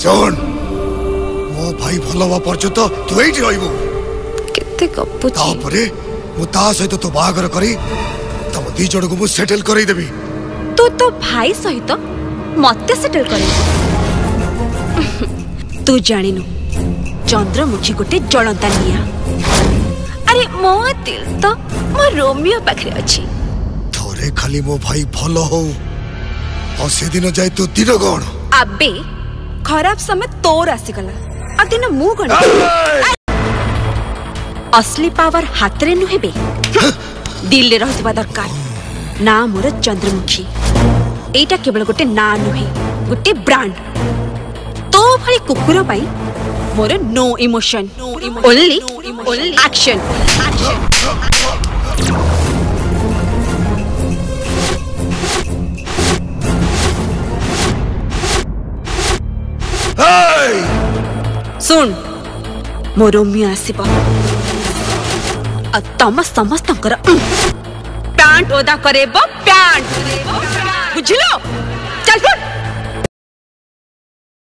सुन मो भाई भल हवा पर्यंत तू एठी रहइबो केते गपुची तापरे मु ता सहित तो बाहागर करी तम दी जण को मु सेटल करई देबी तू तो भाई सहित मते सेटल करे तू जानिनु चंद्रमुखी गोटे जलंता निया अरे मो दिल तो मो रोमियो पाखरे अछि थोरे खाली मो भाई भल हो और से दिन जाय तू दिन गण अबे खराब समय तोर आसीगला आ दिन मु गण असली पावर हाथ रे नुहेबे दिल रे रहतिबा दरकार ना मोर चंद्रमुखी एटा केवल गोटे ना नुहे गोटे ब्रांड तो भली कुकुर पाई more no emotion only action सुन मो रोमियो आसीबो आ तम समस्तंकर पैंट ओदा करेबो पैंट